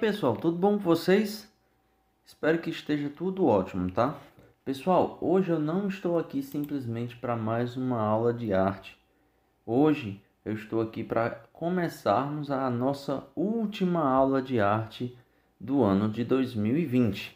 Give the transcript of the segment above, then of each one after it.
pessoal, tudo bom com vocês? Espero que esteja tudo ótimo, tá? Pessoal, hoje eu não estou aqui simplesmente para mais uma aula de arte. Hoje eu estou aqui para começarmos a nossa última aula de arte do ano de 2020.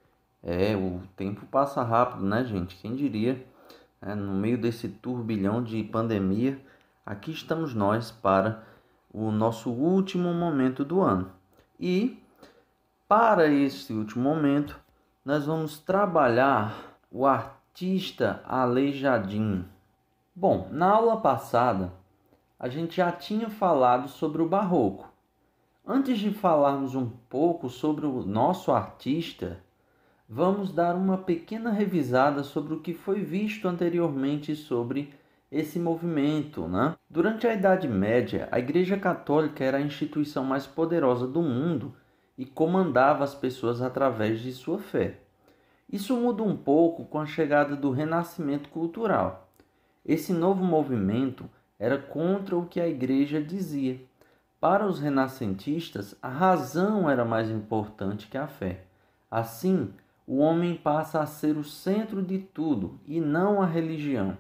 O tempo passa rápido, né, gente? Quem diria? No meio desse turbilhão de pandemia, aqui estamos nós para o nosso último momento do ano. E para esse último momento, nós vamos trabalhar o artista aleijadinho. Bom, na aula passada, a gente já tinha falado sobre o barroco. Antes de falarmos um pouco sobre o nosso artista, vamos dar uma pequena revisada sobre o que foi visto anteriormente sobre esse movimento, né? Durante a Idade Média, a Igreja Católica era a instituição mais poderosa do mundo e comandava as pessoas através de sua fé. Isso muda um pouco com a chegada do Renascimento cultural. Esse novo movimento era contra o que a Igreja dizia. Para os renascentistas, a razão era mais importante que a fé. Assim, o homem passa a ser o centro de tudo e não a religião.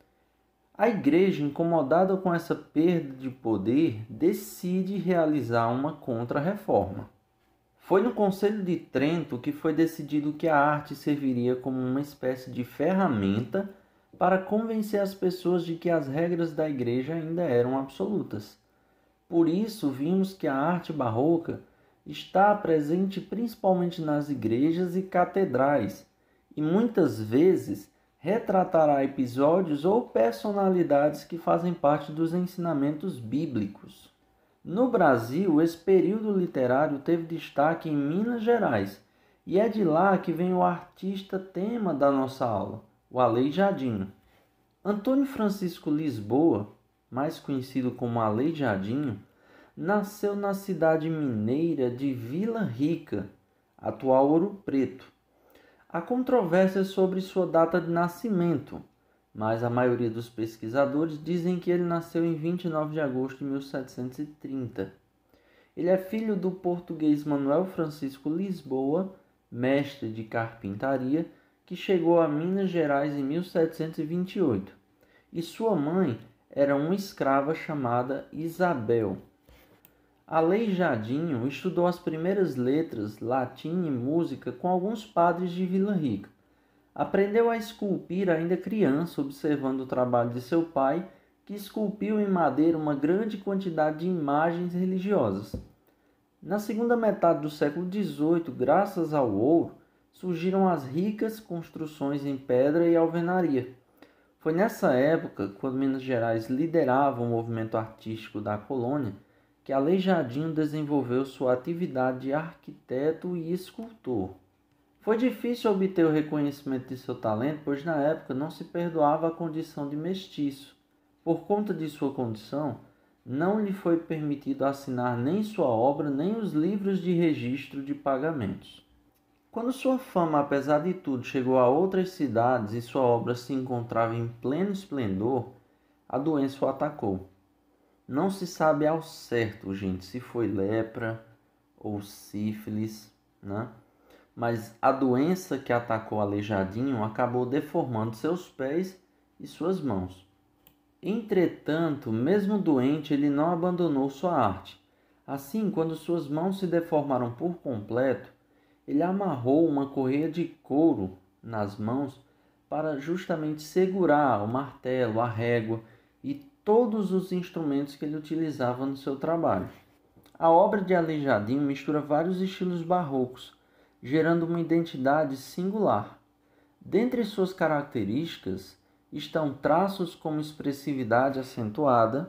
A Igreja, incomodada com essa perda de poder, decide realizar uma contra-reforma. Foi no Conselho de Trento que foi decidido que a arte serviria como uma espécie de ferramenta para convencer as pessoas de que as regras da Igreja ainda eram absolutas. Por isso, vimos que a arte barroca está presente principalmente nas igrejas e catedrais, e muitas vezes retratará episódios ou personalidades que fazem parte dos ensinamentos bíblicos. No Brasil, esse período literário teve destaque em Minas Gerais, e é de lá que vem o artista tema da nossa aula, o Aleijadinho. Antônio Francisco Lisboa, mais conhecido como Aleijadinho, nasceu na cidade mineira de Vila Rica, atual Ouro Preto. Há controvérsias sobre sua data de nascimento, mas a maioria dos pesquisadores dizem que ele nasceu em 29 de agosto de 1730. Ele é filho do português Manuel Francisco Lisboa, mestre de carpintaria, que chegou a Minas Gerais em 1728, e sua mãe era uma escrava chamada Isabel. Aleijadinho estudou as primeiras letras, latim e música com alguns padres de Vila Rica. Aprendeu a esculpir ainda criança, observando o trabalho de seu pai, que esculpiu em madeira uma grande quantidade de imagens religiosas. Na segunda metade do século XVIII, graças ao ouro, surgiram as ricas construções em pedra e alvenaria. Foi nessa época, quando Minas Gerais liderava o movimento artístico da colônia, que Aleijadinho desenvolveu sua atividade de arquiteto e escultor. Foi difícil obter o reconhecimento de seu talento, pois na época não se perdoava a condição de mestiço. Por conta de sua condição, não lhe foi permitido assinar nem sua obra, nem os livros de registro de pagamentos. Quando sua fama, apesar de tudo, chegou a outras cidades e sua obra se encontrava em pleno esplendor, a doença o atacou. Não se sabe ao certo, gente, se foi lepra ou sífilis, né? Mas a doença que atacou Aleijadinho acabou deformando seus pés e suas mãos. Entretanto, mesmo doente, ele não abandonou sua arte. Assim, quando suas mãos se deformaram por completo, ele amarrou uma correia de couro nas mãos para justamente segurar o martelo, a régua e todos os instrumentos que ele utilizava no seu trabalho. A obra de Aleijadinho mistura vários estilos barrocos, gerando uma identidade singular. Dentre suas características estão traços como expressividade acentuada,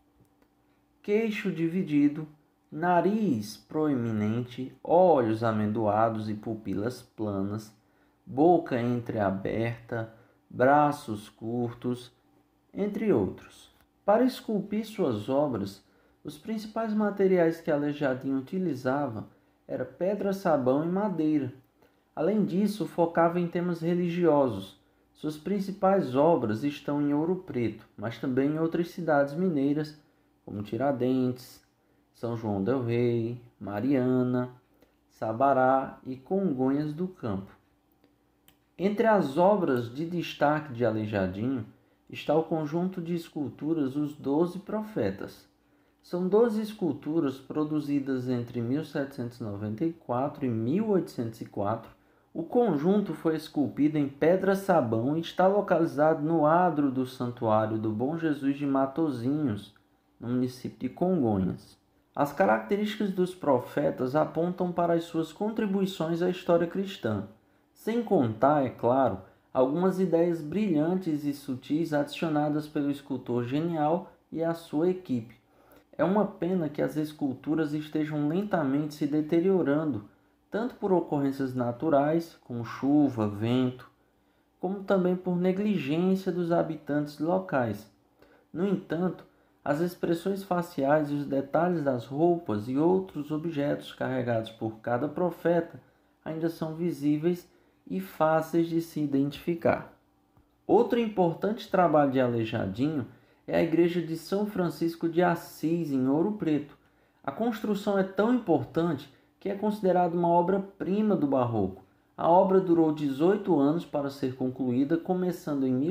queixo dividido, nariz proeminente, olhos amendoados e pupilas planas, boca entreaberta, braços curtos, entre outros. Para esculpir suas obras, os principais materiais que Aleijadinho utilizava eram pedra, sabão e madeira. Além disso, focava em temas religiosos. Suas principais obras estão em Ouro Preto, mas também em outras cidades mineiras, como Tiradentes, São João del Rei, Mariana, Sabará e Congonhas do Campo. Entre as obras de destaque de Aleijadinho está o conjunto de esculturas Os 12 Profetas. São 12 esculturas produzidas entre 1794 e 1804. O conjunto foi esculpido em pedra-sabão e está localizado no adro do Santuário do Bom Jesus de Matozinhos, no município de Congonhas. As características dos profetas apontam para as suas contribuições à história cristã, sem contar, é claro, algumas ideias brilhantes e sutis adicionadas pelo escultor genial e a sua equipe. É uma pena que as esculturas estejam lentamente se deteriorando, tanto por ocorrências naturais, como chuva, vento, como também por negligência dos habitantes locais. No entanto, as expressões faciais e os detalhes das roupas e outros objetos carregados por cada profeta ainda são visíveis e fáceis de se identificar. Outro importante trabalho de Aleijadinho é a igreja de São Francisco de Assis, em Ouro Preto. A construção é tão importante que é considerada uma obra-prima do Barroco. A obra durou 18 anos para ser concluída, começando em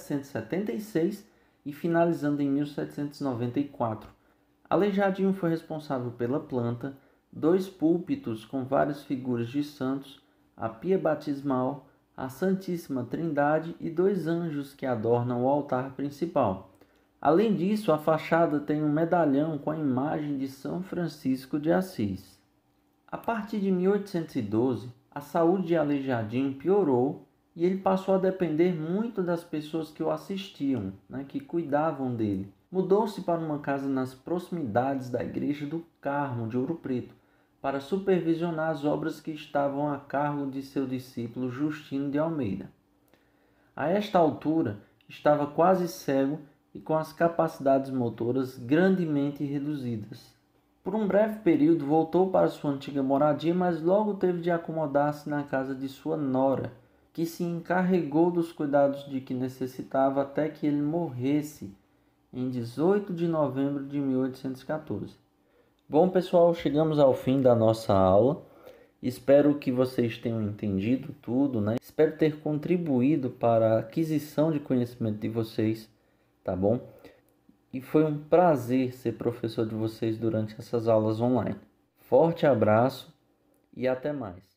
1776 e finalizando em 1794. Aleijadinho foi responsável pela planta, 2 púlpitos com várias figuras de santos, a pia batismal, a Santíssima Trindade e 2 anjos que adornam o altar principal. Além disso, a fachada tem um medalhão com a imagem de São Francisco de Assis. A partir de 1812, a saúde de Aleijadinho piorou e ele passou a depender muito das pessoas que o assistiam, que cuidavam dele. Mudou-se para uma casa nas proximidades da Igreja do Carmo de Ouro Preto, para supervisionar as obras que estavam a cargo de seu discípulo Justino de Almeida. A esta altura, estava quase cego e com as capacidades motoras grandemente reduzidas. Por um breve período voltou para sua antiga moradia, mas logo teve de acomodar-se na casa de sua nora, que se encarregou dos cuidados de que necessitava até que ele morresse em 18 de novembro de 1814. Bom, pessoal, chegamos ao fim da nossa aula. Espero que vocês tenham entendido tudo, Espero ter contribuído para a aquisição de conhecimento de vocês, tá bom? E foi um prazer ser professor de vocês durante essas aulas online. Forte abraço e até mais.